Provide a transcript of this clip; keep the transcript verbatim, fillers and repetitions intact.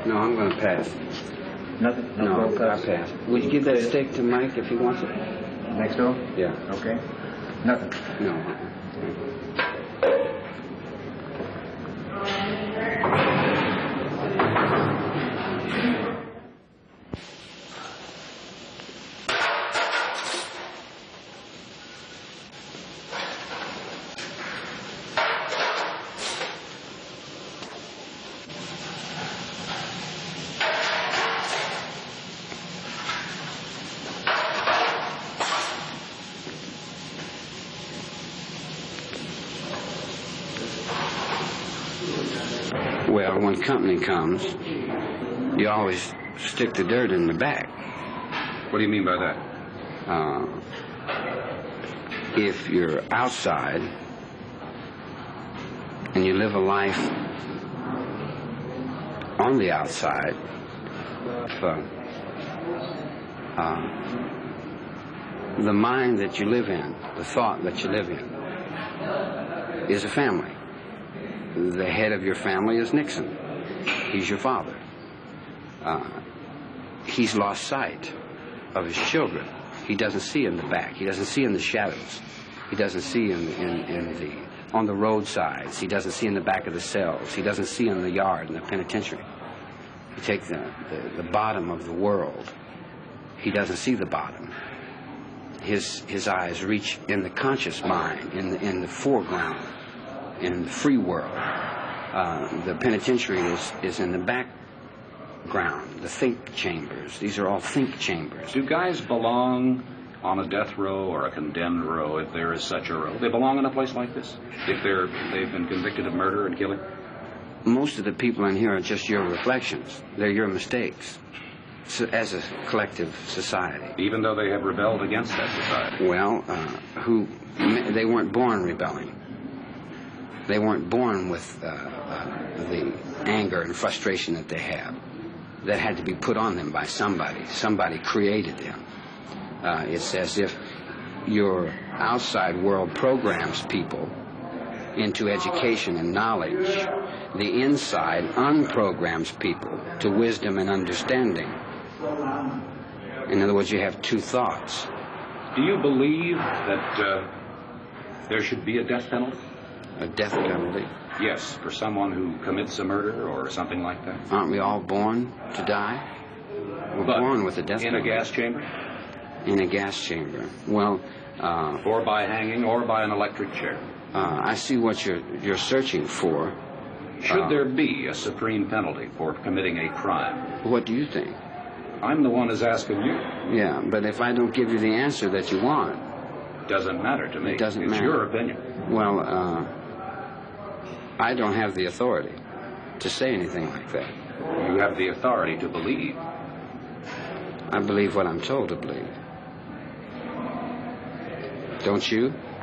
No, I'm going to pass. Nothing? No, No, cold I cuts? pass. Would you give that steak to Mike if he wants it? Next door? Yeah. Okay. Nothing? No. Well, when company comes, you always stick the dirt in the back. What do you mean by that? Uh, if you're outside and you live a life on the outside, uh, uh, the mind that you live in, the thought that you live in, is a family. The head of your family is Nixon. He's your father. Uh, he's lost sight of his children. He doesn't see in the back. He doesn't see in the shadows. He doesn't see in, in, in the on the roadsides. He doesn't see in the back of the cells. He doesn't see in the yard in the penitentiary. You take the, the, the bottom of the world. He doesn't see the bottom. His his eyes reach in the conscious mind, in the, in the foreground, in the free world. Uh, the penitentiary is, is in the background, the think chambers. These are all think chambers. Do guys belong on a death row or a condemned row, if there is such a row? They belong in a place like this? If they're, they've been convicted of murder and killing? Most of the people in here are just your reflections. They're your mistakes. So, as a collective society. Even though they have rebelled against that society? Well, uh, who, they weren't born rebelling. They weren't born with uh, uh, the anger and frustration that they have. That had to be put on them by somebody. Somebody created them. Uh, it's as if your outside world programs people into education and knowledge. The inside unprograms people to wisdom and understanding. In other words, you have two thoughts. Do you believe that uh, there should be a death penalty? A death penalty? Yes, for someone who commits a murder or something like that. Aren't we all born to die? We're but born with a death in penalty. In a gas chamber? In a gas chamber. Well, uh... or by hanging, or by an electric chair. Uh, I see what you're, you're searching for. Should uh, there be a supreme penalty for committing a crime? What do you think? I'm the one who's asking you. Yeah, but if I don't give you the answer that you want... It doesn't matter to me. It doesn't it's matter. It's your opinion. Well, uh... I don't have the authority to say anything like that. You have the authority to believe. I believe what I'm told to believe. Don't you?